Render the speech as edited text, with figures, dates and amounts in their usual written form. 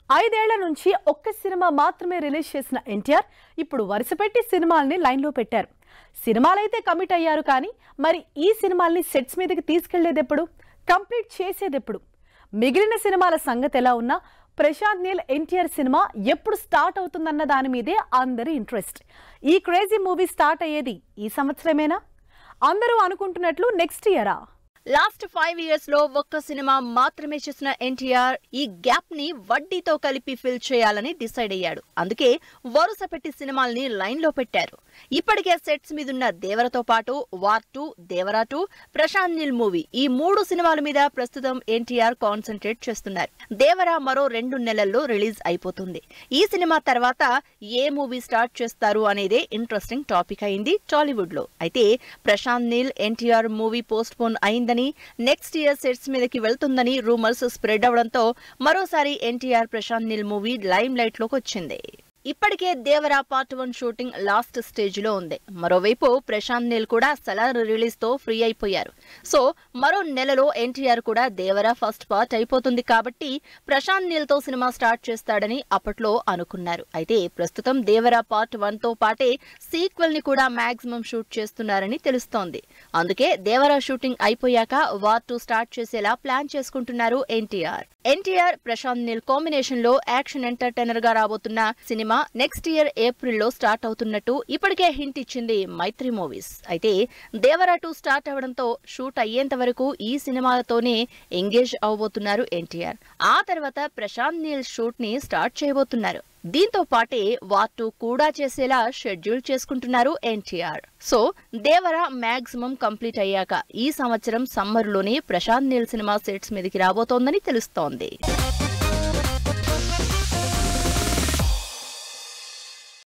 ఐదేళ్ల నుంచి ఒక్క సినిమా మాత్రమే రిలీజ్ చేసిన ఎన్టీఆర్ ఇప్పుడు వరుసపెట్టి సినిమాల్ని లైన్లో పెట్టారు. సినిమాలైతే కమిట్ అయ్యారు కానీ మరి ఈ సినిమాల్ని సెట్స్ మీదకి తీసుకెళ్లేదెప్పుడు, కంప్లీట్ చేసేదెప్పుడు? మిగిలిన సినిమాల సంగతి ఎలా ఉన్నా ప్రశాంత్ నీల్ ఎన్టీఆర్ సినిమా ఎప్పుడు స్టార్ట్ అవుతుందన్న దాని మీదే అందరి ఇంట్రెస్ట్. ఈ క్రేజీ మూవీ స్టార్ట్ అయ్యేది ఈ సంవత్సరమేనా? అందరూ అనుకుంటున్నట్లు నెక్స్ట్ ఇయరా? లాస్ట్ 5 years లో ఒక్క సినిమా మాత్రమే చేసిన ఎన్టీఆర్ ఈ గ్యాప్ ని వడ్డీతో కలిపి ఫిల్ చేయాలని డిసైడ్ అయ్యాడు. అందుకే వరుస పెట్టి సినిమాల్ని లైన్ లో పెట్టారు. ఇప్పటికే సెట్స్ మీదున్న దేవరతో పాటు వార్ 2, దేవరా 2, ప్రశాంత్ నీల్ మూవీ ఈ 3 సినిమాల మీద ప్రస్తుతం ఎన్టీఆర్ కాన్సన్ట్రేట్ చేస్తున్నారు. దేవరా మరో 2 నెలల్లో రిలీజ్ అయిపోతుంది. ఈ సినిమా తర్వాత ఏ మూవీ స్టార్ట్ చేస్తారు అనేదే ఇంట్రెస్టింగ్ టాపిక్ అయింది టాలీవుడ్ లో. అయితే Prashanth Neel NTR movie postpone అయిందని, నెక్స్ట్ ఇయర్ సెట్స్ మీదకి వెళ్తుందని రూమర్స్ స్ప్రెడ్ అవడంతో మరోసారి NTR Prashanth Neel movie limelight లోకి వచ్చింది. ఇప్పటికే Devara part 1 shooting last stage లో ఉంది. మరోవైపు ప్రశాంత్ నీల్ కూడా సలార్ రిలీజ్ తో ఫ్రీ అయిపోయారు. సో మరో నెలలో ఎన్టీఆర్ కూడా దేవరా ఫస్ట్ పార్ట్ అయిపోతుంది కాబట్టి ప్రశాంత్ నీల్ తో సినిమా స్టార్ట్ చేస్తాడని అప్పట్లో అనుకున్నారు. అయితే ప్రస్తుతం దేవరా పార్ట్ 1 తో పాటే సీక్వెల్ ని కూడా మాక్సిమం షూట్ చేస్తున్నారని తెలుస్తోంది. అందుకే దేవరా షూటింగ్ అయిపోయాక వార్ 2 స్టార్ట్ చేసేలా ప్లాన్ చేసుకుంటున్నారు ఎన్టీఆర్. ప్రశాంత్ నీల్ కాంబినేషన్ లో యాక్షన్ ఎంటర్టైనర్ గా రాబోతున్న సినిమా నెక్స్ట్ ఇయర్ ఏప్రిల్ లో స్టార్ట్ అవుతున్నట్టు ఇప్పటికే హింట్ ఇచ్చింది మైత్రి మూవీస్. అయితే దేవరా 2 స్టార్ట్ అవడంతో షూట్ అయ్యేంత వరకు ఈ సినిమాలతోనే ఎంగేజ్ అవబోతున్నారు ఎన్టీఆర్. ఆ తర్వాత ప్రశాంత్ నీల్ షూట్ ని స్టార్ట్ చేయబోతున్నారు. దీంతో పాటే వార్ 2 కూడా చేసేలా షెడ్యూల్ చేసుకుంటున్నారు NTR. So Devara maximum complete అయ్యాక ఈ సంవత్సరం సమ్మర్ లోనే ప్రశాంత్ నీల్ సినిమా సెట్స్ మీదకి రాబోతోందని తెలుస్తోంది.